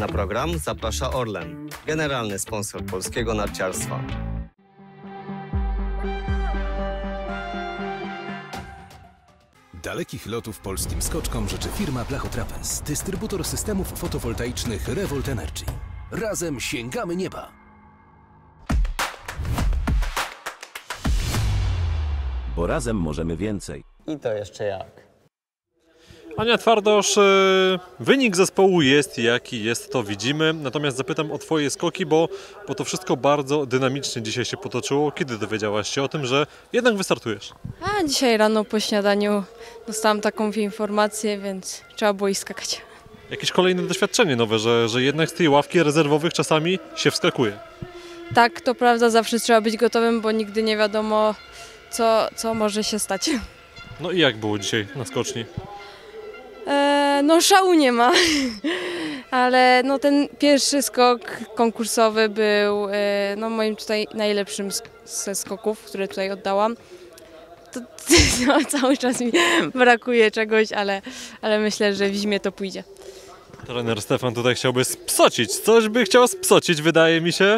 Na program zaprasza Orlen, generalny sponsor polskiego narciarstwa. Dalekich lotów polskim skoczkom życzy firma Blachotrapez, dystrybutor systemów fotowoltaicznych Revolt Energy. Razem sięgamy nieba! Bo razem możemy więcej. I to jeszcze jak. Ania Twardosz, wynik zespołu jest jaki jest, to widzimy. Natomiast zapytam o Twoje skoki, bo to wszystko bardzo dynamicznie dzisiaj się potoczyło. Kiedy dowiedziałaś się o tym, że jednak wystartujesz? A dzisiaj rano po śniadaniu dostałam taką informację, więc trzeba było iść skakać. Jakieś kolejne doświadczenie nowe, że jednak z tej ławki rezerwowych czasami się wskakuje. Tak, to prawda, zawsze trzeba być gotowym, bo nigdy nie wiadomo, co może się stać. No i jak było dzisiaj na skoczni? No szału nie ma, ale no, ten pierwszy skok konkursowy był no, moim tutaj najlepszym ze skoków, które tutaj oddałam. No, cały czas mi brakuje czegoś, ale myślę, że w zimie to pójdzie. Trener Stefan tutaj chciałby spsocić. Coś by chciał spsocić, wydaje mi się.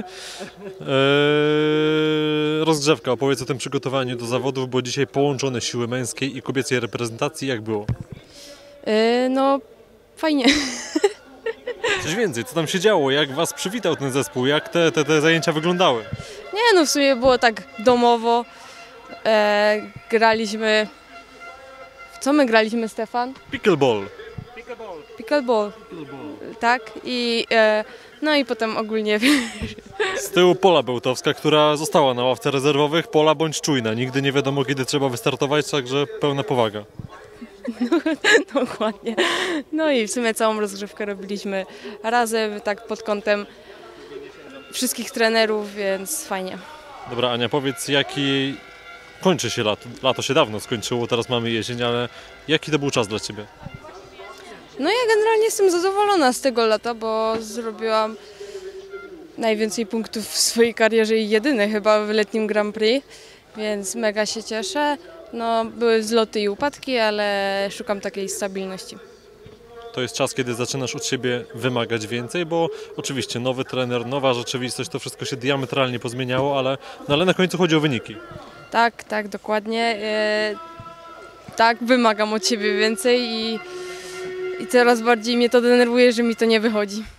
Rozgrzewka, opowiedz o tym przygotowaniu do zawodów, bo dzisiaj połączone siły męskiej i kobiecej reprezentacji. Jak było? No, fajnie. Coś więcej, co tam się działo? Jak was przywitał ten zespół? Jak te zajęcia wyglądały? Nie, no w sumie było tak domowo. Graliśmy... W co my graliśmy, Stefan? Pickleball. Pickleball. Tak. No i potem ogólnie... Z tyłu Pola Bełtowska, która została na ławce rezerwowych. Pola, bądź czujna. Nigdy nie wiadomo, kiedy trzeba wystartować, także pełna powaga. No, dokładnie. No i w sumie całą rozgrzewkę robiliśmy razem, tak pod kątem wszystkich trenerów, więc fajnie. Dobra, Ania, powiedz, jaki... Kończy się lato. Lato się dawno skończyło, teraz mamy jesień, ale jaki to był czas dla Ciebie? No ja generalnie jestem zadowolona z tego lata, bo zrobiłam najwięcej punktów w swojej karierze i jedyny chyba w letnim Grand Prix, więc mega się cieszę. No, były wzloty i upadki, ale szukam takiej stabilności. To jest czas, kiedy zaczynasz od siebie wymagać więcej, bo oczywiście nowy trener, nowa rzeczywistość, to wszystko się diametralnie pozmieniało, ale na końcu chodzi o wyniki. Tak, dokładnie. Tak, wymagam od siebie więcej i coraz bardziej mnie to denerwuje, że mi to nie wychodzi.